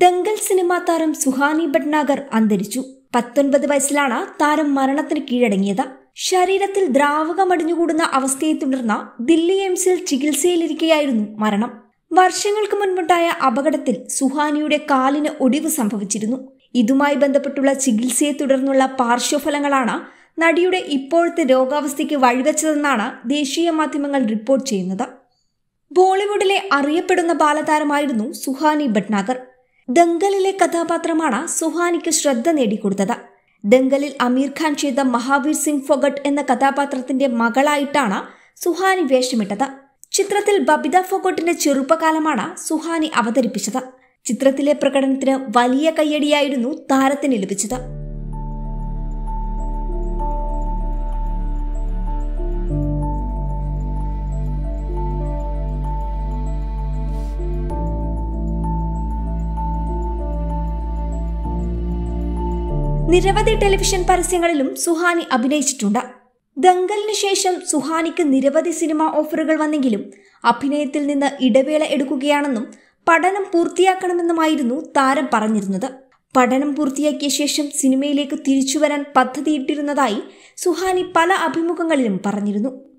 Dangal cinema താരം സുഹാനി ഭട്നാഗർ അന്തരിച്ചു. 19 വയസ്സിലാണ് താരം മരണത്തിന് കീഴടങ്ങിയത്. ശരീരത്തിൽ ദ്രാവകം അടിഞ്ഞുകൂടുന്ന അവസ്ഥയെ തുടർന്ന് ദില്ലി എയിംസിൽ ചികിത്സയിലിരിക്കെയായിരുന്നു മരണം. വർഷങ്ങൾക്ക് മുൻപുണ്ടായ അപകടത്തിൽ സുഹാനിയുടെ കാലിന് ഒടിവ് സംഭവിച്ചിരുന്നു. ഇതുമായി ബന്ധപ്പെട്ടുള്ള ചികിത്സയെ തുടർന്നുള്ള പാർശ്വഫലങ്ങളാണ് നടിയുടെ ഇപ്പോഴത്തെ രോഗാവസ്ഥയ്ക്ക് വഴിവെച്ചതെന്നാണ് ദേശീയ മാധ്യമങ്ങൾ റിപ്പോർട്ട് ചെയ്യുന്നത്. ബോളിവുഡിലെ അറിയപ്പെടുന്ന ബാലതാരമായിരുന്നു സുഹാനി ഭട്നാഗർ. ദംഗലിലെ കഥാപാത്രമാണ് സുഹാനിക്ക് ശ്രദ്ധ നേടിക്കൊടുത്തത്. ദംഗലിൽ അമീർ ഖാൻ ചെയ്ത മഹാവീർ സിംഗ് ഫോഗട്ട് എന്ന കഥാപാത്രത്തിന്റെ മകളായിട്ടാണ് സുഹാനി വേഷമിട്ടത്. ചിത്രത്തിൽ ബബിത ഫോഗട്ടിന്റെ ചെറുപ്പകാലമാണ് സുഹാനി അവതരിപ്പിച്ചത്. ചിത്രത്തിലെ പ്രകടനത്തിന് വലിയ കയ്യടിയായിരുന്നു താരത്തിന് ലഭിച്ചത്. നിരവധി ടെലിവിഷൻ പരസ്യങ്ങളിലും സുഹാനി അഭിനയിച്ചിട്ടുണ്ട്. ദംഗലിന് ശേഷം സുഹാനിക്ക് നിരവധി സിനിമാ ഓഫറുകൾ വന്നെങ്കിലും അഭിനയത്തിൽ നിന്ന് ഇടവേള എടുക്കുകയാണെന്നും പഠനം പൂർത്തിയാക്കണമെന്നുമായിരുന്നു താരം പറഞ്ഞിരുന്നത്. പഠനം പൂർത്തിയാക്കിയ ശേഷം സിനിമയിലേക്ക് തിരിച്ചുവരാൻ പദ്ധതിയിട്ടിരുന്നതായി സുഹാനി പല അഭിമുഖങ്ങളിലും പറഞ്ഞിരുന്നു.